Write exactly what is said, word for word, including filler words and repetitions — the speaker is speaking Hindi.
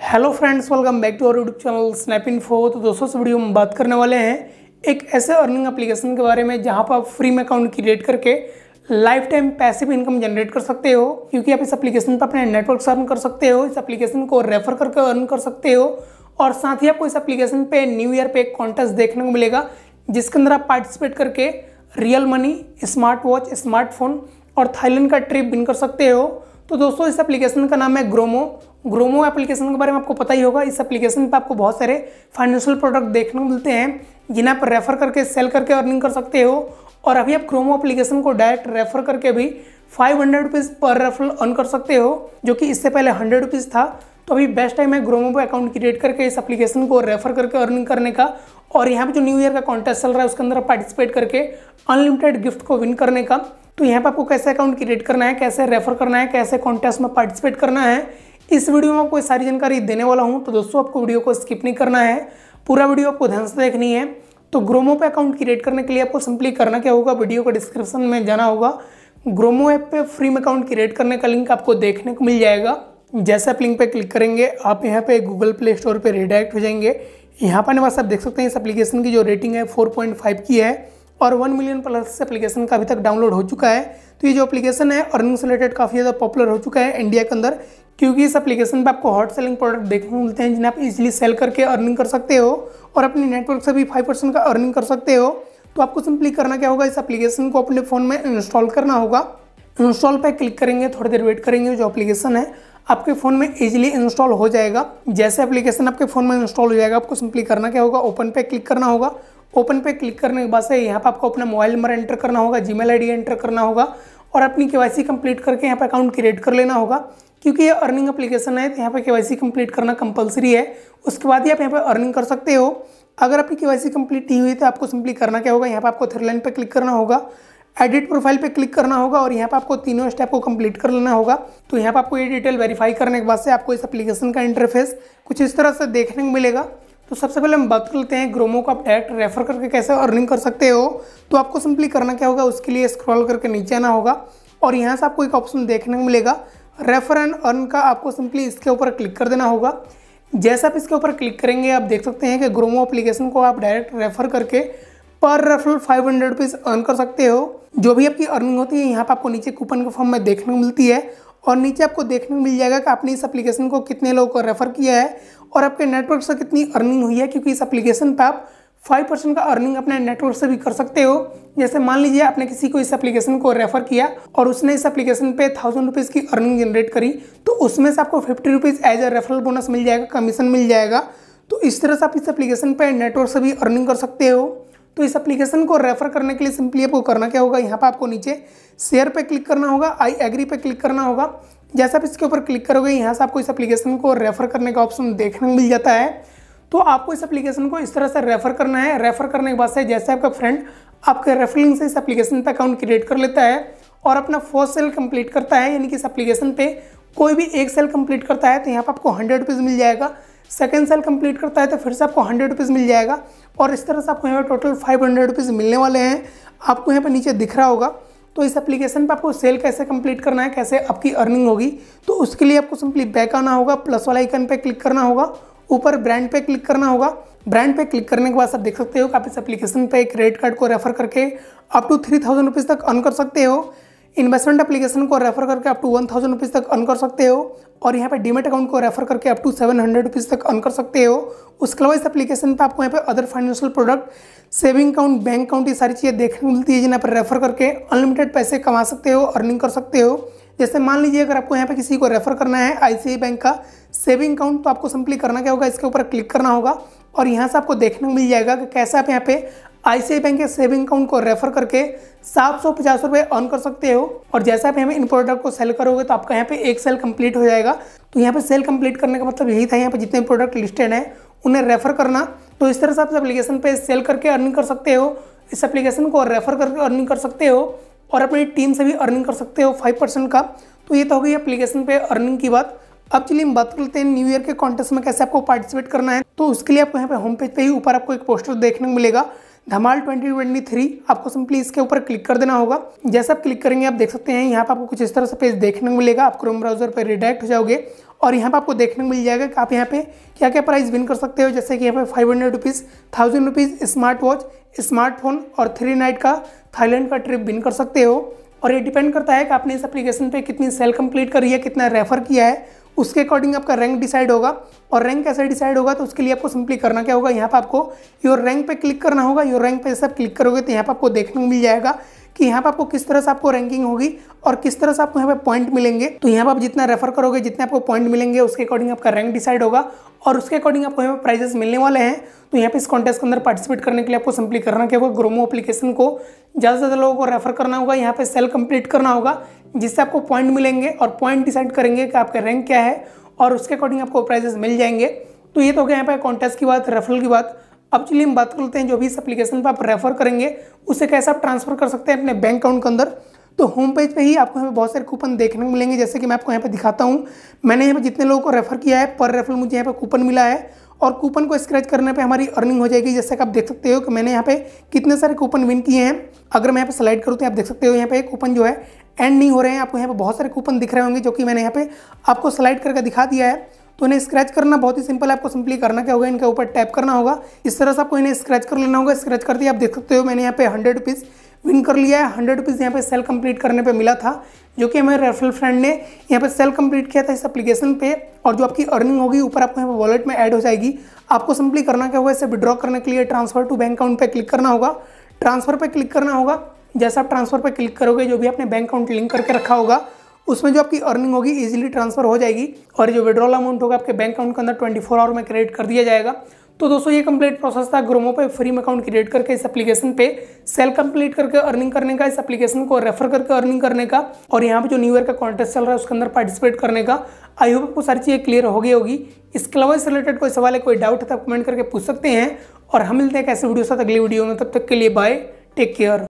Hello friends, welcome back to our YouTube channel snap info. तो दोस्तों इस वीडियो में बात करने वाले हैं एक ऐसे अर्निंग एप्लीकेशन के बारे में जहां पर आप फ्री में अकाउंट क्रिएट करके life time passive income generate कर सकते हो। क्योंकि आप इस एप्लीकेशन पर अपने नेटवर्क से अर्न कर सकते हो, इस एप्लीकेशन को रेफर करके अर्न कर सकते हो और साथ ही आपको इस एप्लीकेशन पे न्यू ईयर पे एक कॉन्टेस्ट देखने को मिलेगा जिसके अंदर आप पार्टिसिपेट करके real money, smart watch, smartphone और थाईलैंड का ट्रिप विन कर सकते हो। तो दोस्तों इस एप्लीकेशन का नाम है ग्रोमो। ग्रोमो एप्लीकेशन के बारे में आपको पता ही होगा। इस एप्लीकेशन पे आपको बहुत सारे फाइनेंशियल प्रोडक्ट देखने को मिलते हैं जिन्हें आप रेफर करके सेल करके अर्निंग कर सकते हो। और अभी आप ग्रोमो एप्लीकेशन को डायरेक्ट रेफर करके भी फाइव हंड्रेड रुपीज़ पर रेफरल अर्न कर सकते हो, जो कि इससे पहले हंड्रेड रुपीज़ था। तो अभी बेस्ट टाइम है ग्रोमो पे अकाउंट क्रिएट करके इस एप्लीकेशन को रेफर करके अर्निंग करने का। और यहाँ पे जो न्यू ईयर का कॉन्टेस्ट चल रहा है उसके अंदर पार्टिसिपेट करके अनलिमिटेड गिफ्ट को विन करने का। तो यहाँ पे आपको कैसे अकाउंट क्रिएट करना है, कैसे रेफर करना है, कैसे कॉन्टेस्ट में पार्टिसिपेट करना है, इस वीडियो में आपको सारी जानकारी देने वाला हूँ। तो दोस्तों आपको वीडियो को स्किप नहीं करना है, पूरा वीडियो आपको ध्यान से देखनी है। तो ग्रोमो पे अकाउंट क्रिएट करने के लिए आपको सिंपली करना क्या होगा, वीडियो को डिस्क्रिप्शन में जाना होगा। ग्रोमो ऐप पे फ्री में अकाउंट क्रिएट करने का लिंक आपको देखने को मिल जाएगा। जैसे आप लिंक पे क्लिक करेंगे आप यहाँ पे गूगल प्ले स्टोर पे रिडायरेक्ट हो जाएंगे। यहाँ पर बस आप देख सकते हैं इस एप्लीकेशन की जो रेटिंग है फोर पॉइंट फाइव की है और वन मिलियन प्लस एप्लीकेशन का अभी तक डाउनलोड हो चुका है। तो ये जो एप्लीकेशन है अर्निंग से रिलेटेड काफ़ी ज़्यादा पॉपुलर हो चुका है इंडिया के अंदर, क्योंकि इस एप्लीकेशन पे आपको हॉट सेलिंग प्रोडक्ट देखने को मिलते हैं जिन्हें आप इजीली सेल करके अर्निंग कर सकते हो और अपने नेटवर्क से भी फाइव परसेंट का अर्निंग कर सकते हो। तो आपको सिंपली करना क्या होगा, इस एप्लीकेशन को अपने फ़ोन में इंस्टॉल करना होगा। इंस्टॉल पर क्लिक करेंगे, थोड़ी देर वेट करेंगे, जो एप्लीकेशन है आपके फ़ोन में इजीली इंस्टॉल हो जाएगा। जैसे एप्लीकेशन आपके फ़ोन में इंस्टॉल हो जाएगा आपको सिंपली करना क्या होगा, ओपन पे क्लिक करना होगा। ओपन पे क्लिक करने के बाद से यहाँ पे आपको अपना मोबाइल नंबर एंटर करना होगा, जीमेल आईडी एंटर करना होगा और अपनी केवाईसी कंप्लीट करके यहाँ पे अकाउंट क्रिएट कर लेना होगा। क्योंकि ये अर्निंग एप्लीकेशन है तो यहाँ पे केवाईसी कंप्लीट करना कंपलसरी है, उसके बाद ही आप यहाँ पे अर्निंग कर सकते हो। अगर आपकी केवाईसी कंप्लीट नहीं हुई तो आपको सिंपली करना क्या होगा, यहाँ पे आपको थ्री लाइन पे क्लिक करना होगा, एडिट प्रोफाइल पे क्लिक करना होगा और यहाँ पे आपको तीनों स्टेप को कंप्लीट कर लेना होगा। तो यहाँ पे आपको ये डिटेल वेरीफाई करने के बाद से आपको इस एप्लीकेशन का इंटरफेस कुछ इस तरह से देखने को मिलेगा। तो सबसे पहले हम बात कर लेते हैं ग्रोमो को आप डायरेक्ट रेफर करके कैसे अर्निंग कर सकते हो। तो आपको सिंपली करना क्या होगा, उसके लिए स्क्रॉल करके नीचे आना होगा और यहाँ से आपको एक ऑप्शन देखने को मिलेगा रेफर एंड अर्न का। आपको सिंपली इसके ऊपर क्लिक कर देना होगा। जैसे आप इसके ऊपर क्लिक करेंगे आप देख सकते हैं कि ग्रोमो एप्लीकेशन को आप डायरेक्ट रेफर करके पर referral five hundred rupees earn कर सकते हो। जो भी आपकी अर्निंग होती है यहाँ पर आपको नीचे कूपन के फॉर्म में देखने को मिलती है और नीचे आपको देखने को मिल जाएगा कि आपने इस एप्लीकेशन को कितने लोगों को रेफर किया है और आपके नेटवर्क से कितनी अर्निंग हुई है। क्योंकि इस एप्लीकेशन पे आप फाइव परसेंट का अर्निंग अपने नेटवर्क से भी कर सकते हो। जैसे मान लीजिए आपने किसी को इस एप्लीकेशन को रेफर किया और उसने इस एप्लीकेशन पे थाउजेंड रुपीज़ की अर्निंग जनरेट करी, तो उसमें से आपको fifty rupees as a referral bonus मिल जाएगा, कमीशन मिल जाएगा। तो इस तरह से आप इस एप्लीकेशन पे नेटवर्क से भी अर्निंग कर सकते हो। तो इस एप्लीकेशन को रेफर करने के लिए सिंपली आपको करना क्या होगा, यहाँ पर आपको नीचे शेयर पे क्लिक करना होगा, आई एग्री पे क्लिक करना होगा। जैसे आप इसके ऊपर क्लिक करोगे यहाँ से आपको इस एप्लीकेशन को रेफर करने का ऑप्शन देखने को मिल जाता है। तो आपको इस एप्लीकेशन को इस तरह से रेफर करना है। रेफर करने के बाद से जैसे आपका फ्रेंड आपके रेफरलिंग से इस एप्लीकेशन पे अकाउंट क्रिएट कर लेता है और अपना फर्स्ट सेल कंप्लीट करता है, यानी कि इस एप्लीकेशन पे कोई भी एक सेल कंप्लीट करता है तो यहाँ पर आपको हंड्रेड रुपीज़ मिल जाएगा। सेकेंड सेल कंप्लीट करता है तो फिर से आपको हंड्रेड रुपीज़ मिल जाएगा और इस तरह से आपको यहाँ पे टोटल फाइव हंड्रेड रुपीज़ मिलने वाले हैं। आपको यहाँ पे नीचे दिख रहा होगा। तो इस एप्लीकेशन पे आपको सेल कैसे कंप्लीट करना है, कैसे आपकी अर्निंग होगी, तो उसके लिए आपको सिंपली बैक आना होगा, प्लस वाला आइकन पे क्लिक करना होगा, ऊपर ब्रांड पे क्लिक करना होगा। ब्रांड पे क्लिक करने के बाद आप देख सकते हो कि आप इस एप्लीकेशन पे क्रेडिट कार्ड को रेफर करके up to three thousand rupees तक अर्न कर सकते हो। इन्वेस्टमेंट एप्लीकेशन को रेफर करके up to one thousand rupees तक अर्न कर सकते हो और यहाँ पे डीमेट अकाउंट को रेफर करके up to seven hundred rupees तक अर्न कर सकते हो। उसके अलावा इस एप्लीकेशन पे आपको यहाँ पे other financial product, saving account, bank account, ये सारी चीज़ें देखने को मिलती है जिन्हें पर रेफर करके अनलिमिटेड पैसे कमा सकते हो, अर्निंग कर सकते हो। जैसे मान लीजिए अगर आपको यहाँ पे किसी को रेफर करना है आईसीआईसीआई बैंक का सेविंग अकाउंट, तो आपको सिंपली करना क्या होगा, इसके ऊपर क्लिक करना होगा और यहाँ से आपको देखने को मिल जाएगा कि कैसे आप यहाँ पे आईसीआईसीआई बैंक के सेविंग अकाउंट को रेफर करके सात सौ पचास रुपये अर्न कर सकते हो। और जैसे आप यहाँ पे इन प्रोडक्ट को सेल करोगे तो आपका यहाँ पे एक सेल कंप्लीट हो जाएगा। तो यहाँ पे सेल कंप्लीट करने का मतलब यही था, यहाँ पे जितने प्रोडक्ट लिस्टेड हैं उन्हें रेफर करना। तो इस तरह से आप इस एप्लीकेशन पे सेल करके अर्निंग कर सकते हो, इस एप्लीकेशन को रेफर करके अर्निंग कर सकते हो और अपनी टीम से भी अर्निंग कर सकते हो फाइव परसेंट का। तो ये तो हो गई एप्लीकेशन पे अर्निंग की बात। अब चलिए हम बात करते हैं न्यू ईयर के कॉन्टेस्ट में कैसे आपको पार्टिसिपेट करना है। तो उसके लिए आपको यहाँ पे होम पेज पे ही ऊपर आपको एक पोस्टर देखने को मिलेगा, धमाल ट्वेंटी ट्वेंटी थ्री। आपको सिंपली इसके ऊपर क्लिक कर देना होगा। जैसे आप क्लिक करेंगे आप देख सकते हैं यहाँ पे आपको कुछ इस तरह से पेज देखने को मिलेगा। आप क्रोम ब्राउजर पर रिडायरेक्ट हो जाओगे और यहाँ पे आपको देखने को मिल जाएगा कि आप यहाँ पे क्या क्या प्राइस विन कर सकते हो, जैसे कि यहाँ पे five hundred rupees, thousand rupees smart watch, smartphone और थ्री नाइट का थाईलैंड का ट्रिप विन कर सकते हो। और ये डिपेंड करता है कि आपने इस एप्लीकेशन पे कितनी सेल कंप्लीट करी है, कितना रेफर किया है, उसके अकॉर्डिंग आपका रैंक डिसाइड होगा। और रैंक कैसे डिसाइड होगा, तो उसके लिए आपको सिंपली करना क्या होगा, यहाँ पे आपको योर रैंक पे क्लिक करना होगा। योर रैंक पे सब क्लिक करोगे तो यहाँ पे आपको देखने को मिल जाएगा कि यहाँ पे आपको किस तरह से आपको रैंकिंग होगी और किस तरह से आपको यहाँ पे पॉइंट मिलेंगे। तो यहाँ पे आप जितना रेफर करोगे, जितने आपको पॉइंट मिलेंगे, उसके अकॉर्डिंग आपका रैंक डिसाइड होगा और उसके अकॉर्डिंग आपको यहाँ पे प्राइजेस मिलने वाले हैं। तो यहाँ पे इस कॉन्टेस्ट के अंदर पार्टिसिपेट करने के लिए आपको सिंपली करना क्या होगा, ग्रोमो एप्लीकेशन को ज़्यादा से ज़्यादा लोगों को रेफर करना होगा, यहाँ पे सेल कंप्लीट करना होगा, जिससे आपको पॉइंट मिलेंगे और पॉइंट डिसाइड करेंगे कि आपका रैंक क्या है और उसके अकॉर्डिंग आपको प्राइजेस मिल जाएंगे। तो ये तो हो गया यहाँ पे कॉन्टेस्ट की बात, रेफरल की बात। अब चलिए हम बात करते हैं जो भी इस एप्लीकेशन पर आप रेफर करेंगे उसे कैसे आप ट्रांसफर कर सकते हैं अपने बैंक अकाउंट के अंदर। तो होम पेज पे ही आपको यहाँ पे बहुत सारे कूपन देखने को मिलेंगे, जैसे कि मैं आपको यहाँ पे दिखाता हूँ। मैंने यहाँ पे जितने लोगों को रेफर किया है, पर रेफर मुझे यहाँ पे कूपन मिला है और कूपन को स्क्रैच करने पे हमारी अर्निंग हो जाएगी। जैसे कि आप देख सकते हो कि मैंने यहाँ पे कितने सारे कूपन विन किए हैं। अगर मैं यहाँ पे स्लाइड करूँ तो आप देख सकते हो यहाँ पे कूपन जो है एंड नहीं हो रहे हैं, आपको यहाँ पे बहुत सारे कूपन दिख रहे होंगे जो कि मैंने यहाँ पे आपको स्लाइड करके दिखा दिया है। तो इन्हें स्क्रैच करना बहुत ही सिंपल है, आपको सिंपली करना क्या होगा, इनके ऊपर टैप करना होगा। इस तरह से आपको इन्हें स्क्रैच कर लेना होगा। स्क्रैच करते ही आप देख सकते हो मैंने यहाँ पे हंड्रेड रुपीज़ विन कर लिया है। हंड्रेड रुपीज़ यहाँ पे सेल कंप्लीट करने पे मिला था, जो कि हमारे रेफरल फ्रेंड ने यहाँ पे सेल कंप्लीट किया था इस एप्लीकेशन पे। और जो आपकी अर्निंग होगी ऊपर आपको यहाँ पे वॉलेट में ऐड हो जाएगी। आपको सिंपली करना क्या होगा, इसे विड्रॉ करने के लिए ट्रांसफर टू बैंक अकाउंट पे क्लिक करना होगा। ट्रांसफर पे क्लिक करना होगा। जैसा आप ट्रांसफर पे क्लिक करोगे, जो भी आपने बैंक अकाउंट लिंक करके रखा होगा उसमें जो आपकी अर्निंग होगी इजीली ट्रांसफर हो जाएगी और जो विड्रॉल अमाउंट होगा आपके बैंक अकाउंट के अंदर ट्वेंटी फोर आवर में क्रेडिट कर दिया जाएगा। तो दोस्तों ये कंप्लीट प्रोसेस था ग्रोमो पे फ्री में अकाउंट क्रिएट करके इस एप्लीकेशन पे सेल कंप्लीट करके अर्निंग करने का, इस एप्लीकेशन को रेफर करके अर्निंग करने का और यहाँ पे जो न्यू ईयर का कॉन्टेस्ट चल रहा है उसके अंदर पार्टिसिपेट करने का। आई होप आपको सारी चीज़ें क्लियर हो गई होगी। इसके अलावा इससे रिलेटेड कोई सवाल है, कोई डाउट है तो आप कमेंट करके पूछ सकते हैं और हम मिलते हैं कैसे वीडियो साथ अगली वीडियो में। तब तक के लिए बाय, टेक केयर।